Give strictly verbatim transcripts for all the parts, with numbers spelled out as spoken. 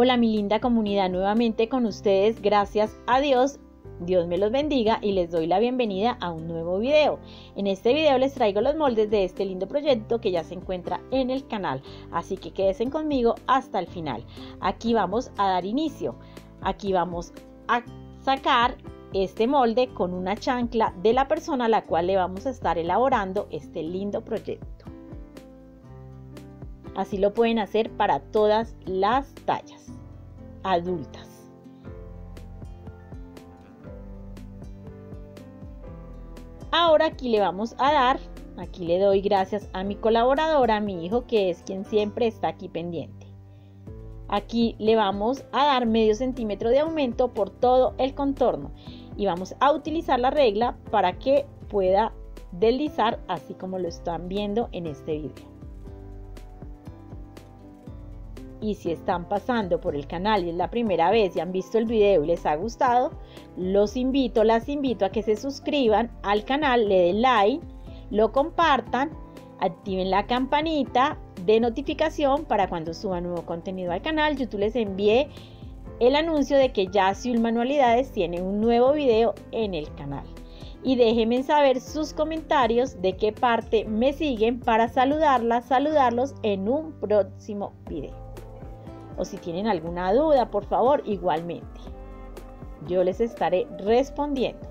Hola mi linda comunidad, nuevamente con ustedes, gracias a Dios. Dios me los bendiga y les doy la bienvenida a un nuevo video. En este video les traigo los moldes de este lindo proyecto que ya se encuentra en el canal, así que quédense conmigo hasta el final. Aquí vamos a dar inicio. Aquí vamos a sacar este molde con una chancla de la persona a la cual le vamos a estar elaborando este lindo proyecto. Así lo pueden hacer para todas las tallas adultas. Ahora aquí le vamos a dar, aquí le doy gracias a mi colaboradora, a mi hijo, que es quien siempre está aquí pendiente. Aquí le vamos a dar medio centímetro de aumento por todo el contorno y vamos a utilizar la regla para que pueda deslizar así como lo están viendo en este video. Y si están pasando por el canal y es la primera vez y han visto el video y les ha gustado, los invito, las invito a que se suscriban al canal, le den like, lo compartan, activen la campanita de notificación para cuando suba nuevo contenido al canal. YouTube les envíe el anuncio de que ya Azul Manualidades tiene un nuevo video en el canal. Y déjenme saber sus comentarios de qué parte me siguen para saludarlas, saludarlos en un próximo video. O si tienen alguna duda, por favor, igualmente yo les estaré respondiendo.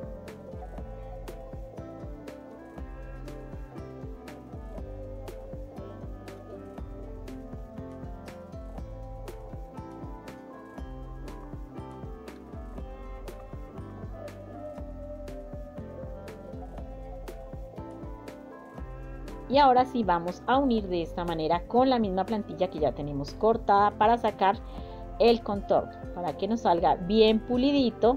Y ahora sí vamos a unir de esta manera con la misma plantilla que ya tenemos cortada para sacar el contorno, para que nos salga bien pulidito,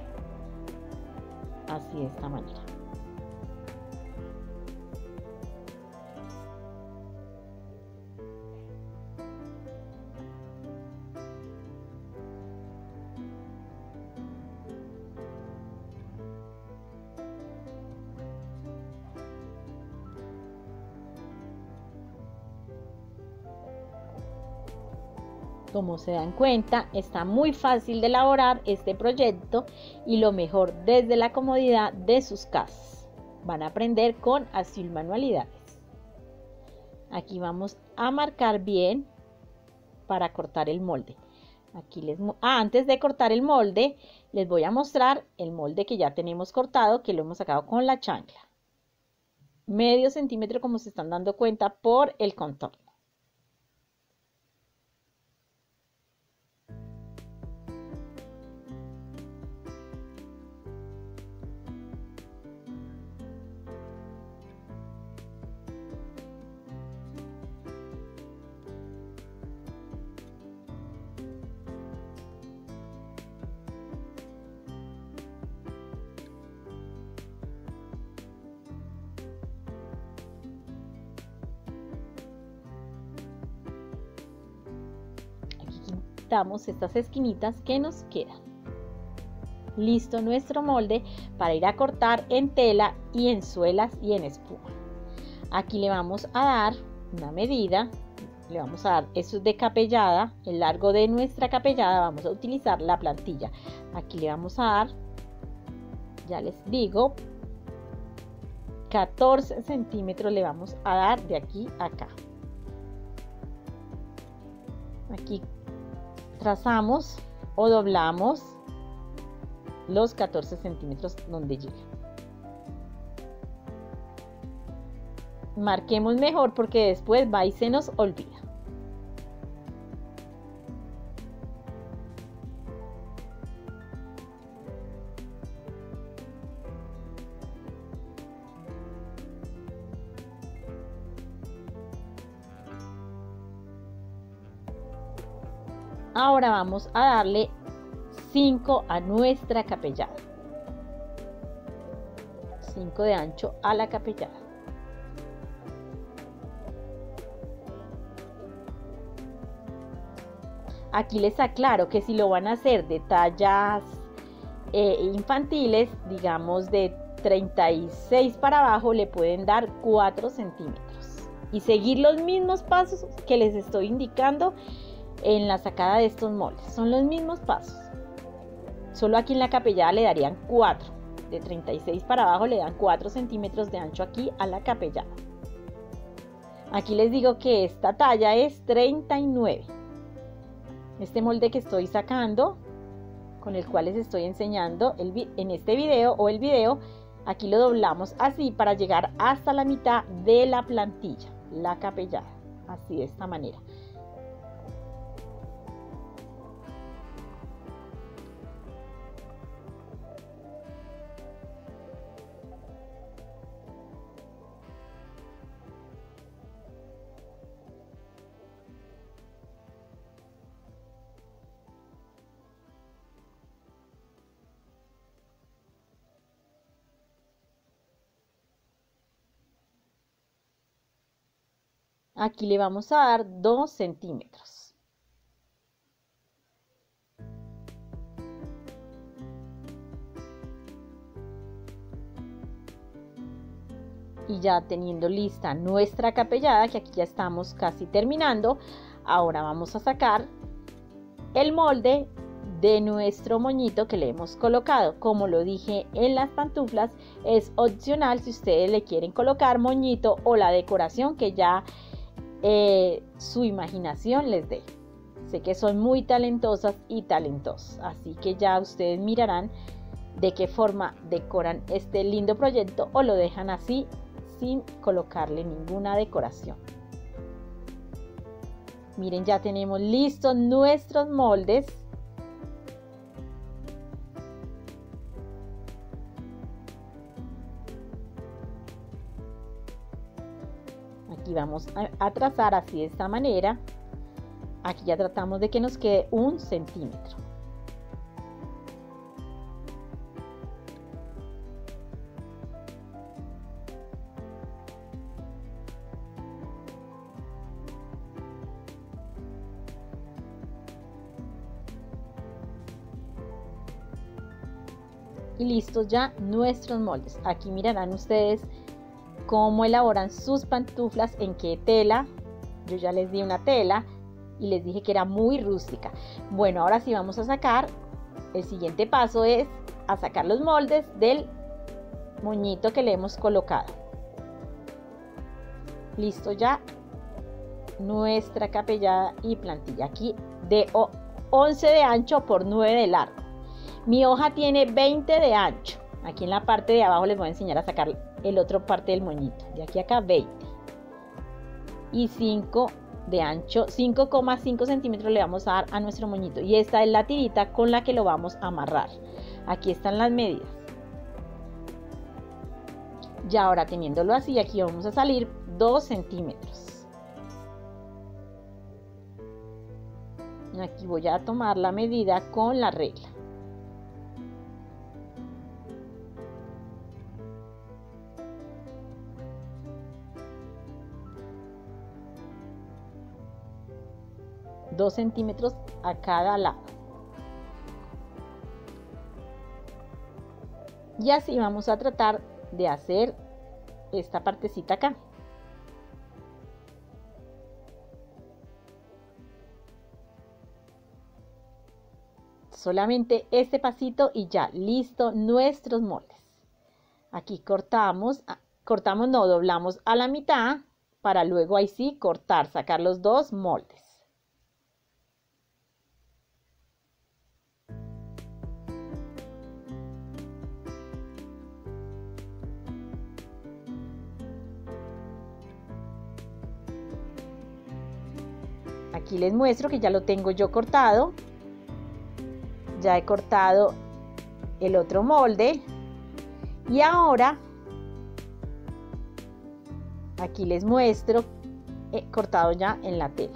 así de esta manera. Como se dan cuenta, está muy fácil de elaborar este proyecto y lo mejor, desde la comodidad de sus casas. Van a aprender con Azul Manualidades. Aquí vamos a marcar bien para cortar el molde. Aquí les, ah, antes de cortar el molde, les voy a mostrar el molde que ya tenemos cortado, que lo hemos sacado con la chancla. Medio centímetro, como se están dando cuenta, por el contorno. Damos estas esquinitas que nos quedan. Listo nuestro molde para ir a cortar en tela y en suelas y en espuma. Aquí le vamos a dar una medida, le vamos a dar, eso es de capellada, el largo de nuestra capellada, vamos a utilizar la plantilla. Aquí le vamos a dar, ya les digo, catorce centímetros le vamos a dar de aquí a acá. Aquí trazamos o doblamos los catorce centímetros donde llegue. Marquemos mejor porque después va y se nos olvida. Ahora vamos a darle cinco a nuestra capellada. cinco de ancho a la capellada. Aquí les aclaro que si lo van a hacer de tallas eh, infantiles, digamos de treinta y seis para abajo, le pueden dar cuatro centímetros y seguir los mismos pasos que les estoy indicando en la sacada de estos moldes. Son los mismos pasos, solo aquí en la capellada le darían cuatro, de treinta y seis para abajo le dan cuatro centímetros de ancho aquí a la capellada. Aquí les digo que esta talla es treinta y nueve. Este molde que estoy sacando, con el cual les estoy enseñando el, en este video o el video, aquí lo doblamos así para llegar hasta la mitad de la plantilla, la capellada, así de esta manera. Aquí le vamos a dar dos centímetros. Y ya teniendo lista nuestra capellada, que aquí ya estamos casi terminando, ahora vamos a sacar el molde de nuestro moñito que le hemos colocado. Como lo dije en las pantuflas, es opcional si ustedes le quieren colocar moñito o la decoración que ya Eh, su imaginación les dé. Sé que son muy talentosas y talentosos, así que ya ustedes mirarán de qué forma decoran este lindo proyecto o lo dejan así sin colocarle ninguna decoración. Miren, ya tenemos listos nuestros moldes. Aquí vamos a, a trazar así de esta manera. Aquí ya tratamos de que nos quede un centímetro. Y listos ya nuestros moldes. Aquí mirarán ustedes cómo elaboran sus pantuflas, en qué tela. Yo ya les di una tela y les dije que era muy rústica. Bueno, ahora sí vamos a sacar, el siguiente paso es a sacar los moldes del moñito que le hemos colocado. Listo ya nuestra capellada y plantilla, aquí de once de ancho por nueve de largo. Mi hoja tiene veinte de ancho. Aquí en la parte de abajo les voy a enseñar a sacar el otro parte del moñito. De aquí a acá veinte. Y cinco de ancho, cinco coma cinco centímetros le vamos a dar a nuestro moñito. Y esta es la tirita con la que lo vamos a amarrar. Aquí están las medidas. Ya ahora teniéndolo así, aquí vamos a salir dos centímetros. Aquí voy a tomar la medida con la regla. dos centímetros a cada lado. Y así vamos a tratar de hacer esta partecita acá. Solamente este pasito y ya listo nuestros moldes. Aquí cortamos, cortamos no, doblamos a la mitad para luego ahí sí cortar, sacar los dos moldes. Aquí les muestro que ya lo tengo yo cortado. Ya he cortado el otro molde. Y ahora, aquí les muestro, he cortado ya en la tela.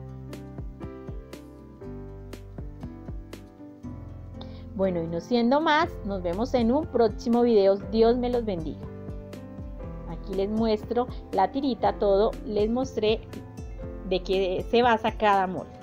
Bueno, y no siendo más, nos vemos en un próximo video. Dios me los bendiga. Aquí les muestro la tirita, todo, les mostré de qué se basa cada molde.